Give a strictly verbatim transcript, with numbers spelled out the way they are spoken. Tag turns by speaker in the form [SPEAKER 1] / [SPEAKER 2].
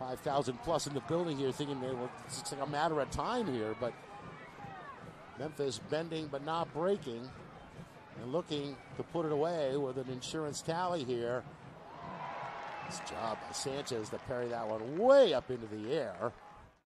[SPEAKER 1] five thousand plus in the building here, thinking they were, it's like a matter of time here, but Memphis bending but not breaking and looking to put it away with an insurance tally here. Nice job by Sanchez to parry that one way up into the air.